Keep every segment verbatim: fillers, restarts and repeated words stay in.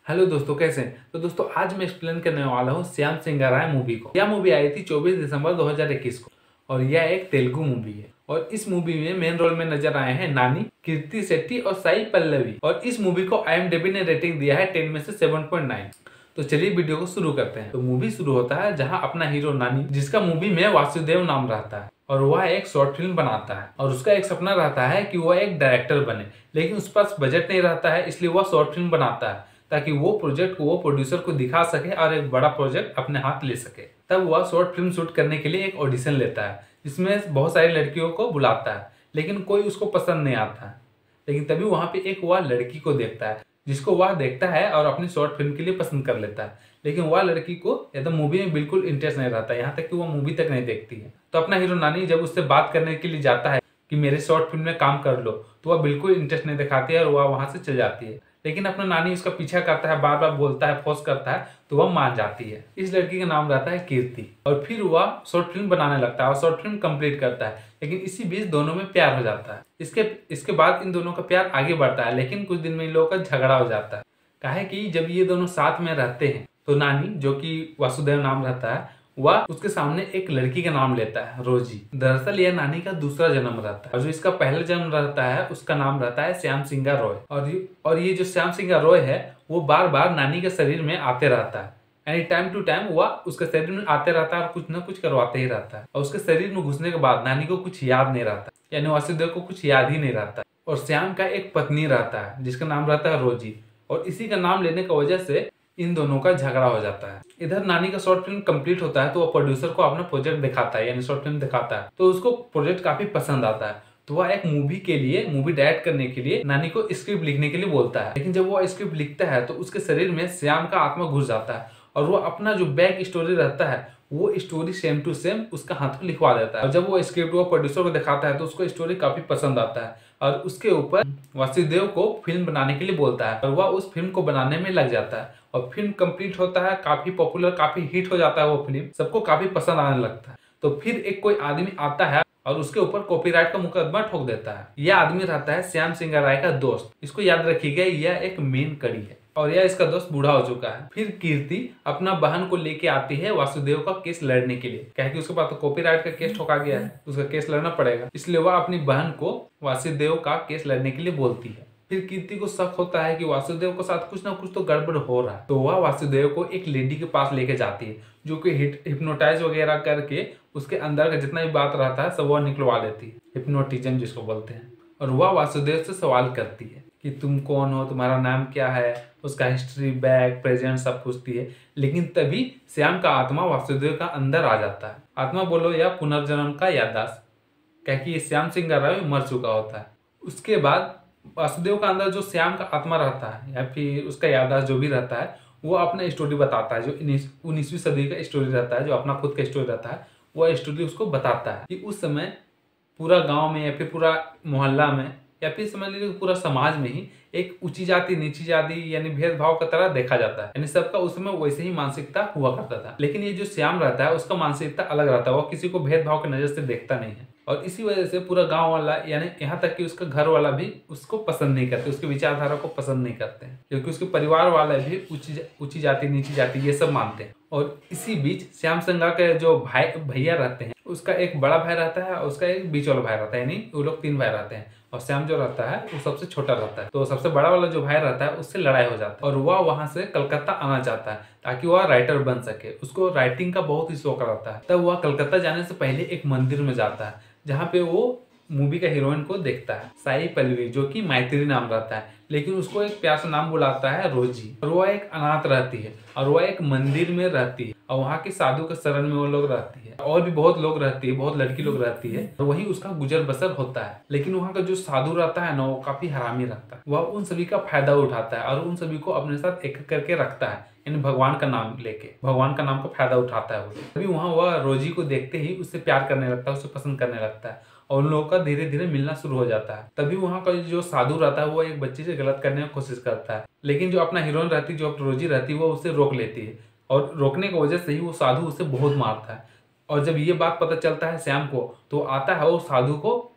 Hello दोस्तों, कैसे हैं? तो दोस्तों आज मैं एक्सप्लेन करने वाला हूँ श्याम सिंगाराय मूवी को। यह मूवी आई थी चौबीस दिसंबर दो हज़ार इक्कीस को और यह एक तेलुगु मूवी है। और इस मूवी में मेन रोल में नजर आए हैं नानी, कीर्ति शेट्टी और साई पल्लवी। और इस मूवी को आई एम डी बी ने रेटिंग दिया है टेन में से सेवन पॉइंट नाइन। तो चलिए वीडियो को शुरू करते हैं। तो मूवी शुरू होता है जहाँ अपना हीरो नानी, जिसका मूवी में वासुदेव नाम रहता है, और वह एक शॉर्ट फिल्म बनाता है। और उसका एक सपना रहता है कि वह एक डायरेक्टर बने, लेकिन उस पास बजट नहीं रहता है, इसलिए वह शॉर्ट फिल्म बनाता है ताकि वो प्रोजेक्ट को वो प्रोड्यूसर को दिखा सके और एक बड़ा प्रोजेक्ट अपने हाथ ले सके। तब वह शॉर्ट फिल्म शूट करने के लिए एक ऑडिशन लेता है, जिसमें बहुत सारी लड़कियों को बुलाता है, लेकिन कोई उसको पसंद नहीं आता है। लेकिन तभी वहाँ पे एक वह लड़की को देखता है, जिसको वह देखता है और अपनी शॉर्ट फिल्म के लिए पसंद कर लेता है। लेकिन वह लड़की को एकदम मूवी में बिल्कुल इंटरेस्ट नहीं रहता, यहाँ तक कि वह मूवी तक नहीं देखती है। तो अपना हीरो नानी जब उससे बात करने के लिए जाता है कि मेरे शॉर्ट फिल्म में काम कर लो, तो वह बिल्कुल इंटरेस्ट नहीं दिखाती है और वह वहाँ से चल जाती है। लेकिन अपना नानी उसका पीछा करता है, बार बार बोलता है, फोर्स करता है, तो वह मान जाती है। इस लड़की का नाम रहता है कीर्ति। और फिर वह शॉर्ट फिल्म बनाने लगता है और शॉर्ट फिल्म कंप्लीट करता है। लेकिन इसी बीच दोनों में प्यार हो जाता है। इसके इसके बाद इन दोनों का प्यार आगे बढ़ता है, लेकिन कुछ दिन में इन लोगों का झगड़ा हो जाता है। काहे कि जब ये दोनों साथ में रहते हैं तो नानी, जो कि वासुदेव नाम रहता है, वह उसके सामने एक लड़की का नाम लेता है, रोजी। दरअसल यह नानी का दूसरा जन्म रहता है और जो इसका पहला जन्म रहता है उसका नाम रहता है श्याम सिंगा रॉय। और ये और ये जो श्याम सिंगा रॉय है वो बार बार नानी के शरीर में आते रहता है। यानी टाइम टू टाइम वह उसके शरीर में आते रहता है और कुछ न कुछ करवाते ही रहता है। और उसके शरीर में घुसने के बाद नानी को कुछ याद नहीं रहता, यानी वासुदेव को कुछ याद ही नहीं रहता। और श्याम का एक पत्नी रहता है जिसका नाम रहता है रोजी, और इसी का नाम लेने की वजह से इन दोनों का झगड़ा हो जाता है। इधर नानी का शॉर्ट फिल्म कंप्लीट होता है तो वो प्रोड्यूसर को अपना प्रोजेक्ट दिखाता है, यानी शॉर्ट फिल्म दिखाता है। तो उसको प्रोजेक्ट काफी पसंद आता है, तो वह एक मूवी के लिए मूवी डायरेक्ट करने के लिए नानी को स्क्रिप्ट लिखने के लिए बोलता है। लेकिन जब वो स्क्रिप्ट लिखता है तो उसके शरीर में श्याम का आत्मा घुस जाता है और वो अपना जो बैक स्टोरी रहता है वो स्टोरी सेम टू सेम उसका हाथ को लिखवा देता है। और जब वो स्क्रिप्ट वो प्रोड्यूसर को दिखाता है तो उसको स्टोरी काफी पसंद आता है और उसके ऊपर वासुदेव को फिल्म बनाने के लिए बोलता है और वह उस फिल्म को बनाने में लग जाता है। और फिल्म कंप्लीट होता है, काफी पॉपुलर, काफी हिट हो जाता है वो फिल्म, सबको काफी पसंद आने लगता है। तो फिर एक कोई आदमी आता है और उसके ऊपर कॉपीराइट का मुकदमा ठोक देता है। यह आदमी रहता है श्याम सिंगाराय का दोस्त। इसको याद रखिएगा, यह एक मेन कड़ी है और यह इसका दोस्त बूढ़ा हो चुका है। फिर कीर्ति अपना बहन को लेके आती है वासुदेव का केस लड़ने के लिए, कहे कि उसके पास तो कॉपीराइट का केस ठोका गया है, उसका केस लड़ना पड़ेगा। इसलिए वह अपनी बहन को वासुदेव का केस लड़ने के लिए बोलती है। फिर कीर्ति को शक होता है कि वासुदेव के साथ कुछ ना कुछ तो गड़बड़ हो रहा है, तो वह वासुदेव को एक लेडी के पास लेके जाती है, जो कि हिप्नोटाइज वगैरह करके उसके अंदर का जितना भी बात रहता है सब वह निकलवा लेती है, हिप्नोटिज्म जिसको बोलते हैं। और वह वासुदेव से सवाल करती है कि तुम कौन हो, तुम्हारा नाम क्या है, उसका हिस्ट्री, बैक, प्रेजेंट सब पूछती है। लेकिन तभी श्याम का आत्मा वासुदेव का अंदर आ जाता है। आत्मा बोलो या पुनर्जन्म का याददाश्त, कह कि श्याम सिंगाराय मर चुका होता है। उसके बाद वासुदेव का अंदर जो श्याम का आत्मा रहता है या फिर उसका याददाश्त जो भी रहता है, वो अपना स्टोरी बताता है, जो उन्नीसवीं सदी का स्टोरी रहता है, जो अपना खुद का स्टोरी रहता है, वह स्टोरी उसको बताता है कि उस समय पूरा गांव में या फिर पूरा मोहल्ला में या फिर समझ लीजिए पूरा समाज में ही एक ऊंची जाति नीची जाति यानी भेदभाव की तरह देखा जाता है। यानी सबका उस समय वैसे ही मानसिकता हुआ करता था। लेकिन ये जो श्याम रहता है उसका मानसिकता अलग रहता है, वो किसी को भेदभाव की नजर से देखता नहीं है। और इसी वजह से पूरा गांव वाला, यानी यहाँ तक कि उसका घर वाला भी उसको पसंद नहीं करते, उसकी विचारधारा को पसंद नहीं करते हैं, क्योंकि उसके परिवार वाले भी ऊंची ऊंची जाति नीची जाति ये सब मानते हैं। और इसी बीच श्याम सिंगा के जो भाई भैया रहते हैं, उसका एक बड़ा भाई रहता है और उसका एक बीच वाला भाई रहता है, यानी वो लोग तीन भाई रहते हैं। और श्याम जो रहता है वो सबसे छोटा रहता है। तो सबसे बड़ा वाला जो भाई रहता है उससे लड़ाई हो जाता है और वह वहां से कलकत्ता आना चाहता है ताकि वह राइटर बन सके। उसको राइटिंग का बहुत ही शौक रहता है। तब वह कलकत्ता जाने से पहले एक मंदिर में जाता है जहाँ पे वो मूवी का हीरोइन को देखता है, साई पल्लवी, जो कि मैत्री नाम रहता है, लेकिन उसको एक प्यार से नाम बुलाता है रोजी। और वह एक अनाथ रहती है और वह एक मंदिर में रहती है और वहाँ के साधु के शरण में वो लोग रहती है। और भी बहुत लोग रहती है, बहुत लड़की लोग रहती है और वही उसका गुजर बसर होता है। लेकिन वहाँ का जो साधु रहता है ना, वो काफी हरामी रहता है। वह उन सभी का फायदा उठाता है और उन सभी को अपने साथ एक करके रखता है, यानी भगवान का नाम लेके भगवान का नाम का फायदा उठाता है वो। तभी वहाँ वह रोजी को देखते ही उससे प्यार करने लगता है, उसे पसंद करने लगता है और उन लोगों का धीरे धीरे मिलना शुरू हो जाता है। तभी वहाँ का जो साधु रहता है वो एक बच्चे से गलत करने की कोशिश करता है, लेकिन जो अपना हीरोइन रहती है, जो रोजी रहती है, वो उसे रोक लेती है और रोकने की वजह से ही वो साधु उसे बहुत मारता है। और जब ये बात पता चलता है श्याम को, तो आता है वो साधु को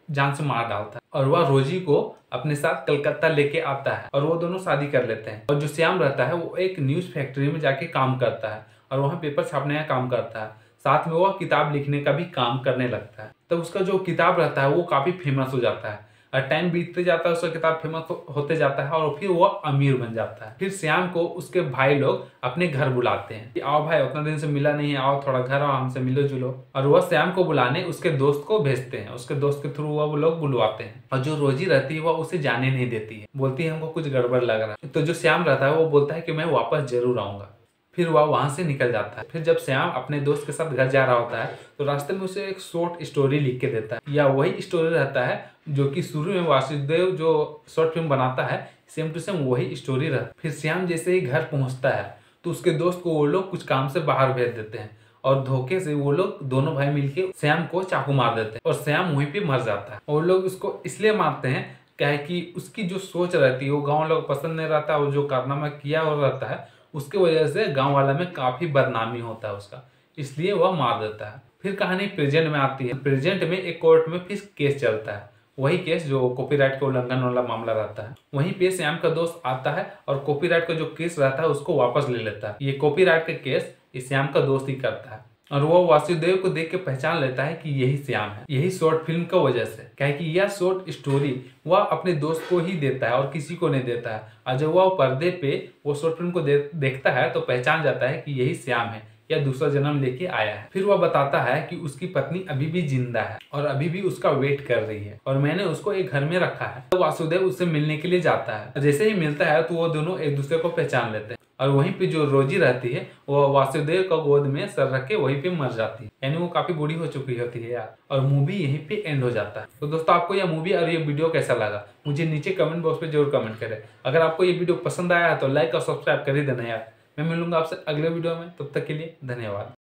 जान से मार डालता है और वह रोजी को अपने साथ कलकत्ता लेके आता है और वो दोनों शादी कर लेते हैं। और जो श्याम रहता है वो एक न्यूज फैक्ट्री में जाके काम करता है और वहाँ पेपर छापने का काम करता है, साथ में वह किताब लिखने का भी काम करने लगता है। तब उसका जो किताब रहता है वो काफी फेमस हो जाता है और टाइम बीतते जाता है, उसका किताब फेमस होते जाता है और फिर वो अमीर बन जाता है। फिर श्याम को उसके भाई लोग अपने घर बुलाते हैं कि आओ भाई, उतना दिन से मिला नहीं है, आओ थोड़ा घर आओ, हमसे मिलो जुलो। और वह श्याम को बुलाने उसके दोस्त को भेजते हैं, उसके दोस्त के थ्रू वो लोग बुलवाते हैं। और जो रोजी रहती है वह उसे जाने नहीं देती है, बोलती है हमको कुछ गड़बड़ लग रहा है। तो जो श्याम रहता है वो बोलता है कि मैं वापस जरूर आऊंगा। फिर वह वहां से निकल जाता है। फिर जब श्याम अपने दोस्त के साथ घर जा रहा होता है तो रास्ते में उसे एक शॉर्ट स्टोरी लिख के देता है, या वही स्टोरी रहता है जो कि शुरू में वासुदेव जो शॉर्ट फिल्म बनाता है, सेम टू सेम वही स्टोरी रहता है। फिर श्याम जैसे ही घर पहुंचता है तो उसके दोस्त को वो लोग कुछ काम से बाहर भेज देते हैं और धोखे से वो लोग दोनों भाई मिलके श्याम को चाकू मार देते हैं और श्याम वहीं पे मर जाता है। और लोग उसको इसलिए मारते हैं क्या है कि उसकी जो सोच रहती है वो गाँव लोग पसंद नहीं रहता, और जो कारनामा किया हो रहता है उसके वजह से गांव वाला में काफी बदनामी होता है उसका, इसलिए वह मार देता है। फिर कहानी प्रेजेंट में आती है। प्रेजेंट में एक कोर्ट में फिर केस चलता है, वही केस जो कॉपीराइट के उल्लंघन वाला मामला रहता है। वहीं पे श्याम का दोस्त आता है और कॉपीराइट का जो केस रहता है उसको वापस ले लेता है। ये कॉपीराइट का केस इस श्याम का दोस्त ही करता है और वो वासुदेव को देख के पहचान लेता है कि यही श्याम है, यही शॉर्ट फिल्म का वजह से। क्या है कि यह शॉर्ट स्टोरी वह अपने दोस्त को ही देता है और किसी को नहीं देता है। और जब वह पर्दे पे वो शॉर्ट फिल्म को दे, देखता है तो पहचान जाता है कि यही श्याम है, या दूसरा जन्म लेके आया है। फिर वह बताता है कि उसकी पत्नी अभी भी जिंदा है और अभी भी उसका वेट कर रही है और मैंने उसको एक घर में रखा है। तो वासुदेव उससे मिलने के लिए जाता है। जैसे ही मिलता है तो वो दोनों एक दूसरे को पहचान लेते हैं और वहीं पे जो रोजी रहती है वो वासुदेव का गोद में सर रख के वहीं पे मर जाती है, यानी वो काफी बूढ़ी हो चुकी होती है यार। और मूवी यहीं पे एंड हो जाता है। तो दोस्तों आपको यह मूवी और ये वीडियो कैसा लगा मुझे नीचे कमेंट बॉक्स पे जरूर कमेंट करें। अगर आपको ये वीडियो पसंद आया है तो लाइक और सब्सक्राइब कर ही देना यार। मैं मिलूंगा आपसे अगले वीडियो में, तब तक के लिए धन्यवाद।